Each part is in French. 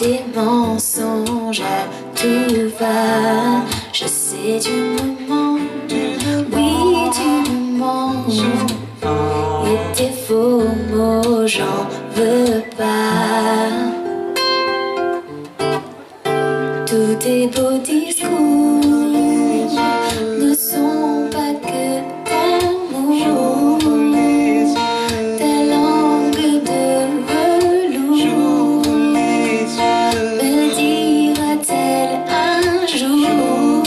tes mensonges à tout va. Je sais tu me mens, oui tu me mens. Et tes faux mots j'en veux pas. Tous tes beaux discours ne sont pas que d'amour. Ta langue de velours me dira-t-elle un jour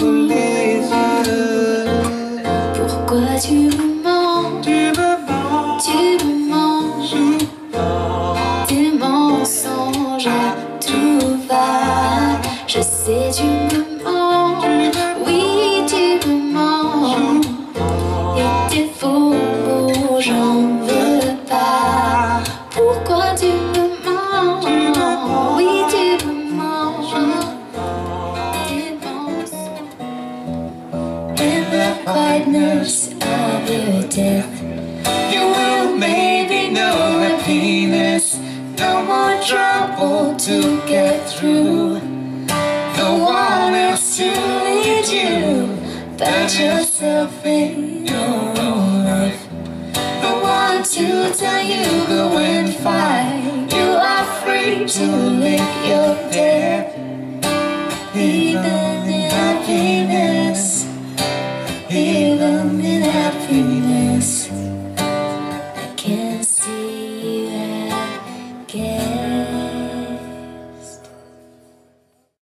pourquoi tu me mens, tu me mens. Tes mensonges à tout va. Je sais tu me mens, oui tu me mens. Et tes faux mots j'en veux pas. Pourquoi tu me mens, oui tu me mens. Tes mensonges. In the quietness of your death, you will maybe know happiness. No more trouble to get through. No one else to lead you but yourself in your own life. No one to tell you go and fight. You are free to live your death.